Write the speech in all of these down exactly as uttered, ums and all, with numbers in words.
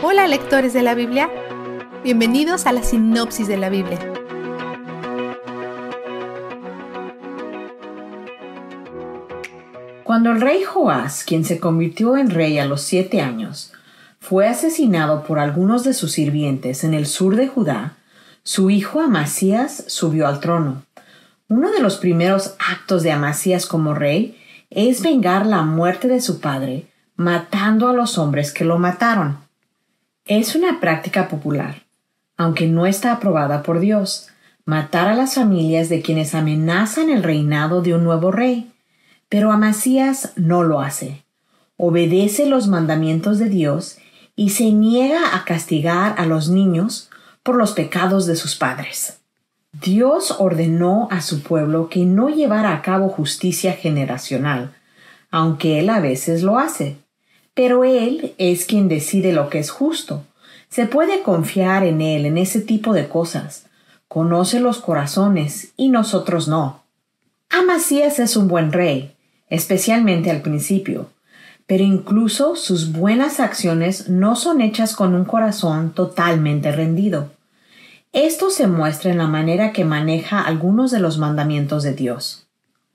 Hola lectores de la Biblia, bienvenidos a la sinopsis de la Biblia. Cuando el rey Joás, quien se convirtió en rey a los siete años, fue asesinado por algunos de sus sirvientes en el sur de Judá, su hijo Amasías subió al trono. Uno de los primeros actos de Amasías como rey es vengar la muerte de su padre, matando a los hombres que lo mataron. Es una práctica popular, aunque no está aprobada por Dios, matar a las familias de quienes amenazan el reinado de un nuevo rey. Pero Amasías no lo hace. Obedece los mandamientos de Dios y se niega a castigar a los niños por los pecados de sus padres. Dios ordenó a su pueblo que no llevara a cabo justicia generacional, aunque Él a veces lo hace. Pero Él es quien decide lo que es justo. Se puede confiar en Él en ese tipo de cosas. Conoce los corazones y nosotros no. Amasías es un buen rey, especialmente al principio, pero incluso sus buenas acciones no son hechas con un corazón totalmente rendido. Esto se muestra en la manera que maneja algunos de los mandamientos de Dios.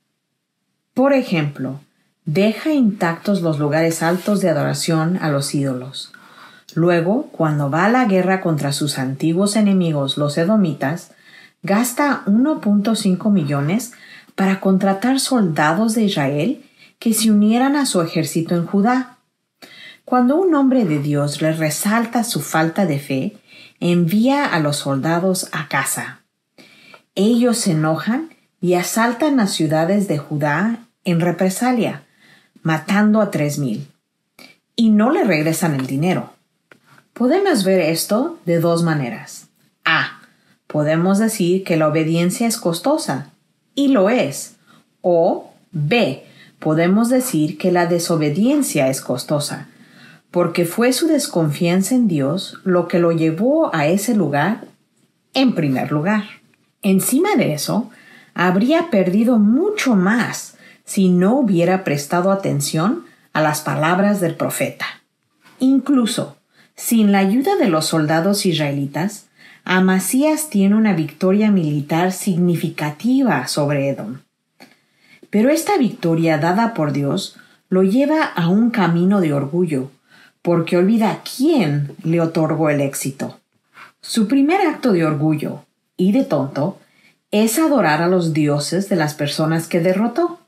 Por ejemplo, deja intactos los lugares altos de adoración a los ídolos. Luego, cuando va a la guerra contra sus antiguos enemigos, los edomitas, gasta uno punto cinco millones para contratar soldados de Israel que se unieran a su ejército en Judá. Cuando un hombre de Dios le resalta su falta de fe, envía a los soldados a casa. Ellos se enojan y asaltan las ciudades de Judá en represalia, matando a tres mil. Y no le regresan el dinero. Podemos ver esto de dos maneras. A. Podemos decir que la obediencia es costosa, y lo es. O B. Podemos decir que la desobediencia es costosa, porque fue su desconfianza en Dios lo que lo llevó a ese lugar en primer lugar. Encima de eso, habría perdido mucho más si no hubiera prestado atención a las palabras del profeta. Incluso, sin la ayuda de los soldados israelitas, Amasías tiene una victoria militar significativa sobre Edom. Pero esta victoria dada por Dios lo lleva a un camino de orgullo, porque olvida quién le otorgó el éxito. Su primer acto de orgullo, y de tonto, es adorar a los dioses de las personas que derrotó.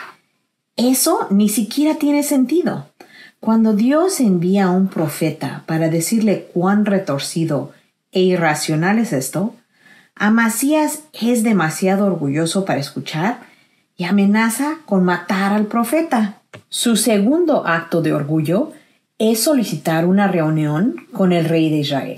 Eso ni siquiera tiene sentido. Cuando Dios envía a un profeta para decirle cuán retorcido e irracional es esto, Amasías es demasiado orgulloso para escuchar y amenaza con matar al profeta. Su segundo acto de orgullo es solicitar una reunión con el rey de Israel.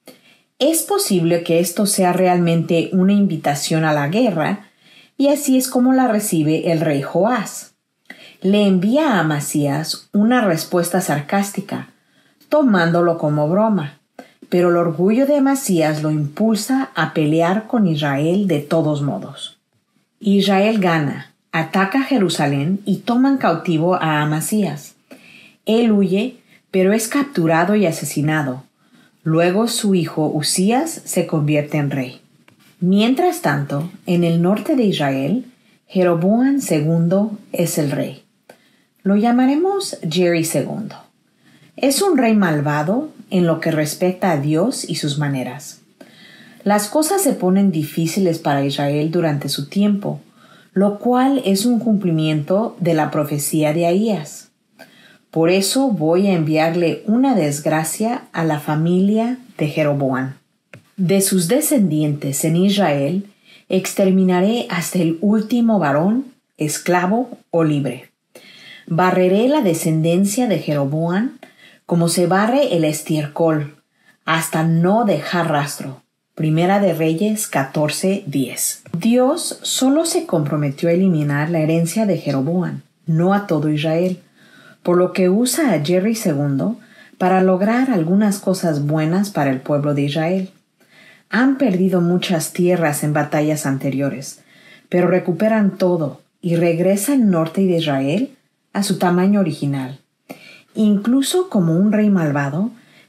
Es posible que esto sea realmente una invitación a la guerra, y así es como la recibe el rey Joás. Le envía a Amasías una respuesta sarcástica, tomándolo como broma, pero el orgullo de Amasías lo impulsa a pelear con Israel de todos modos. Israel gana, ataca Jerusalén y toman cautivo a Amasías. Él huye, pero es capturado y asesinado. Luego su hijo Usías se convierte en rey. Mientras tanto, en el norte de Israel, Jeroboam segundo es el rey. Lo llamaremos Jerry segundo. Es un rey malvado en lo que respecta a Dios y sus maneras. Las cosas se ponen difíciles para Israel durante su tiempo, lo cual es un cumplimiento de la profecía de Ahías. Por eso voy a enviarle una desgracia a la familia de Jeroboam. De sus descendientes en Israel, exterminaré hasta el último varón, esclavo o libre. Barreré la descendencia de Jeroboam como se barre el estiércol, hasta no dejar rastro. Primera de Reyes catorce diez. Dios solo se comprometió a eliminar la herencia de Jeroboam, no a todo Israel, por lo que usa a Jerry segundo para lograr algunas cosas buenas para el pueblo de Israel. Han perdido muchas tierras en batallas anteriores, pero recuperan todo y regresa el norte de Israel a su tamaño original. Incluso como un rey malvado,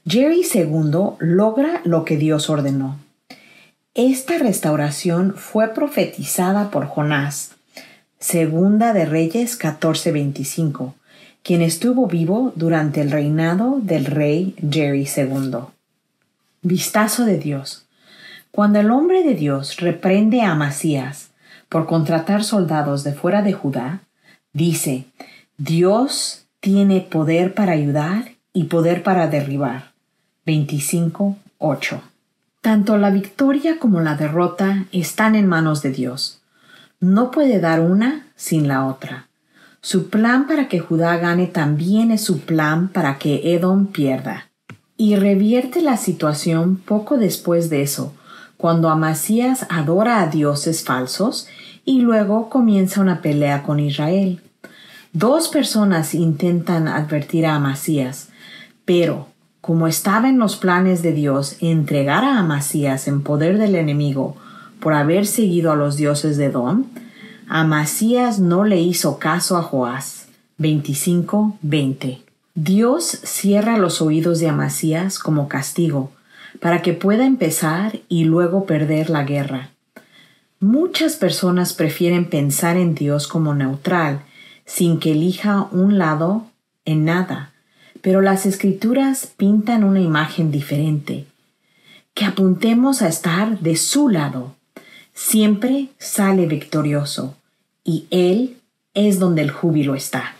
Jerry segundo logra lo que Dios ordenó. Esta restauración fue profetizada por Jonás, Segunda de Reyes catorce veinticinco, quien estuvo vivo durante el reinado del rey Jerry segundo. Vistazo de Dios. Cuando el hombre de Dios reprende a Amasías por contratar soldados de fuera de Judá, dice, Dios tiene poder para ayudar y poder para derribar. veinticinco ocho. Tanto la victoria como la derrota están en manos de Dios. No puede dar una sin la otra. Su plan para que Judá gane también es su plan para que Edom pierda. Y revierte la situación poco después de eso, cuando Amasías adora a dioses falsos y luego comienza una pelea con Israel. Dos personas intentan advertir a Amasías, pero como estaba en los planes de Dios entregar a Amasías en poder del enemigo por haber seguido a los dioses de Edom, Amasías no le hizo caso a Joás. veinticinco veinte. Dios cierra los oídos de Amasías como castigo para que pueda empezar y luego perder la guerra. Muchas personas prefieren pensar en Dios como neutral, sin que elija un lado en nada. Pero las Escrituras pintan una imagen diferente. Que apuntemos a estar de su lado. Siempre sale victorioso, y Él es donde el júbilo está.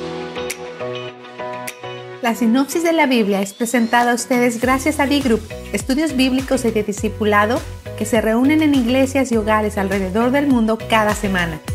La sinopsis de la Biblia es presentada a ustedes gracias a D-Group, estudios bíblicos y de discipulado que se reúnen en iglesias y hogares alrededor del mundo cada semana.